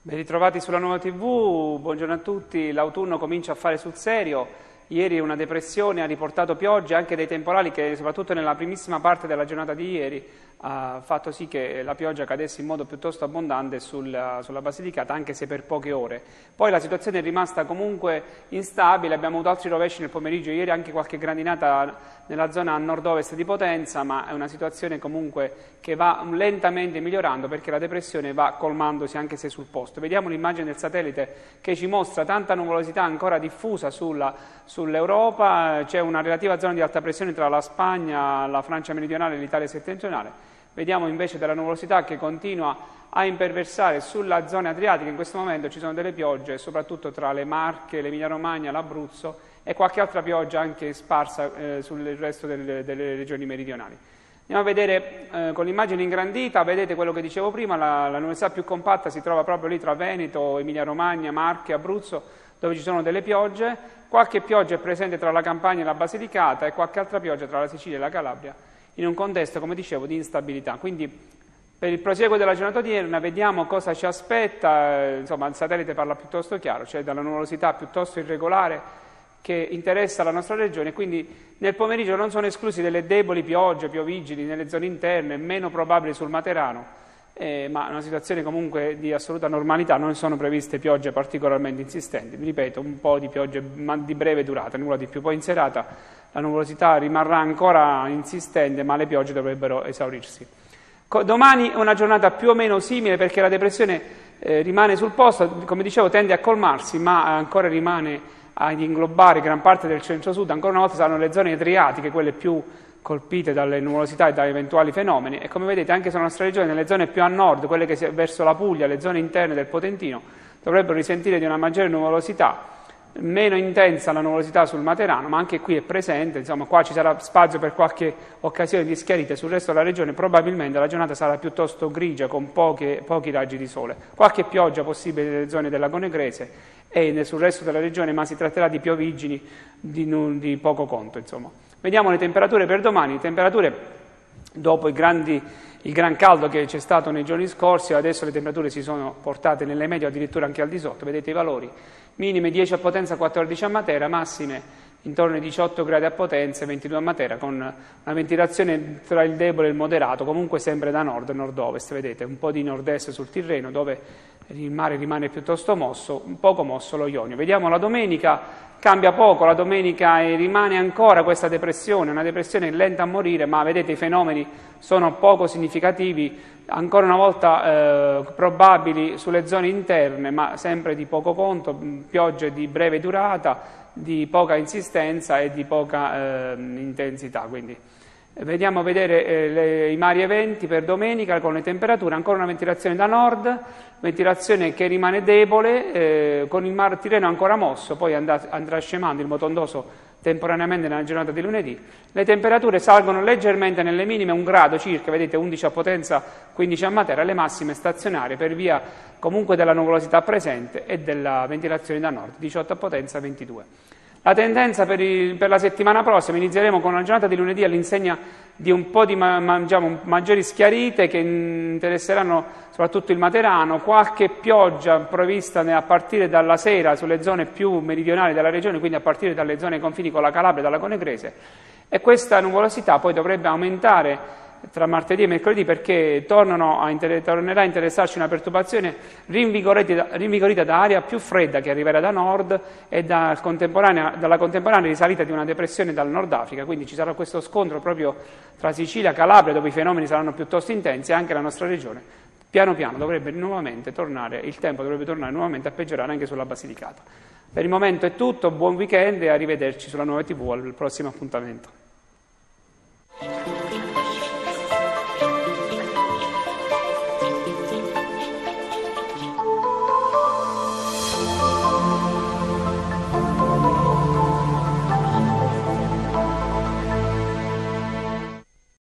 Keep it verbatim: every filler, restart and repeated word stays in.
Ben ritrovati sulla Nuova tivù, buongiorno a tutti. L'autunno comincia a fare sul serio. Ieri una depressione ha riportato piogge, anche dei temporali che soprattutto nella primissima parte della giornata di ieri ha fatto sì che la pioggia cadesse in modo piuttosto abbondante sulla, sulla Basilicata, anche se per poche ore. Poi la situazione è rimasta comunque instabile, abbiamo avuto altri rovesci nel pomeriggio, ieri anche qualche grandinata nella zona a nord-ovest di Potenza, ma è una situazione comunque che va lentamente migliorando perché la depressione va colmandosi anche se sul posto. Vediamo l'immagine del satellite che ci mostra tanta nuvolosità ancora diffusa sulla, sull'Europa, c'è una relativa zona di alta pressione tra la Spagna, la Francia meridionale e l'Italia settentrionale. Vediamo invece della nuvolosità che continua a imperversare sulla zona adriatica. In questo momento ci sono delle piogge, soprattutto tra le Marche, l'Emilia-Romagna, l'Abruzzo e qualche altra pioggia anche sparsa eh, sul resto delle, delle regioni meridionali. Andiamo a vedere eh, con l'immagine ingrandita, vedete quello che dicevo prima, la, la nuvolosità più compatta si trova proprio lì tra Veneto, Emilia-Romagna, Marche, Abruzzo, dove ci sono delle piogge. Qualche pioggia è presente tra la Campania e la Basilicata e qualche altra pioggia tra la Sicilia e la Calabria, in un contesto, come dicevo, di instabilità. Quindi per il proseguo della giornata odierna vediamo cosa ci aspetta. Insomma, il satellite parla piuttosto chiaro, cioè dalla nuvolosità piuttosto irregolare che interessa la nostra regione, quindi nel pomeriggio non sono esclusi delle deboli piogge, piovigini nelle zone interne, meno probabili sul Materano, eh, ma una situazione comunque di assoluta normalità, non sono previste piogge particolarmente insistenti, vi ripeto, un po' di piogge ma di breve durata, nulla di più. Poi in serata la nuvolosità rimarrà ancora insistente, ma le piogge dovrebbero esaurirsi. Domani è una giornata più o meno simile perché la depressione eh, rimane sul posto, come dicevo tende a colmarsi, ma ancora rimane ad inglobare gran parte del centro-sud. Ancora una volta saranno le zone adriatiche quelle più colpite dalle nuvolosità e da eventuali fenomeni, e come vedete anche sulla nostra regione, nelle zone più a nord, quelle che si, verso la Puglia, le zone interne del Potentino, dovrebbero risentire di una maggiore nuvolosità, meno intensa la nuvolosità sul Materano, ma anche qui è presente, insomma qua ci sarà spazio per qualche occasione di schiarite. Sul resto della regione probabilmente la giornata sarà piuttosto grigia, con poche, pochi raggi di sole, qualche pioggia possibile nelle zone dell'Ago Negrese e sul resto della regione, ma si tratterà di piovigini di, di poco conto, insomma. Vediamo le temperature per domani. Le temperature, dopo i grandi, il gran caldo che c'è stato nei giorni scorsi, adesso le temperature si sono portate nelle medie addirittura anche al di sotto, vedete i valori, minime dieci a Potenza, quattordici a Matera, massime intorno ai diciotto gradi a Potenza e ventidue a Matera, con una ventilazione tra il debole e il moderato, comunque sempre da nord e nord-ovest, vedete, un po' di nord-est sul Tirreno, dove il mare rimane piuttosto mosso, un poco mosso lo Ionio. Vediamo la domenica, cambia poco, la domenica rimane ancora questa depressione, una depressione lenta a morire, ma vedete i fenomeni sono poco significativi, ancora una volta eh, probabili sulle zone interne, ma sempre di poco conto, piogge di breve durata, di poca insistenza e di poca eh, intensità. Quindi vediamo a vedere eh, le, i vari eventi per domenica con le temperature, ancora una ventilazione da nord, ventilazione che rimane debole, eh, con il Mar Tirreno ancora mosso, poi andrà, andrà scemando il Motondoso temporaneamente nella giornata di lunedì. Le temperature salgono leggermente nelle minime, un grado circa, vedete undici a Potenza, quindici a Matera, le massime stazionarie per via comunque della nuvolosità presente e della ventilazione da nord, diciotto a Potenza, ventidue. La tendenza per, il, per la settimana prossima, inizieremo con una giornata di lunedì all'insegna di un po' di ma, mangiamo, maggiori schiarite che interesseranno soprattutto il Materano, qualche pioggia prevista a partire dalla sera sulle zone più meridionali della regione, quindi a partire dalle zone confini con la Calabria e dall'Ago Negrese, e questa nuvolosità poi dovrebbe aumentare tra martedì e mercoledì perché tornano a inter- tornerà a interessarci una perturbazione rinvigorita, rinvigorita da aria più fredda che arriverà da nord e da contemporanea, dalla contemporanea risalita di una depressione dal Nord Africa, quindi ci sarà questo scontro proprio tra Sicilia e Calabria, dove i fenomeni saranno piuttosto intensi, e anche la nostra regione piano piano dovrebbe nuovamente tornare, il tempo dovrebbe tornare nuovamente a peggiorare anche sulla Basilicata. Per il momento è tutto, buon weekend e arrivederci sulla Nuova tivù al prossimo appuntamento.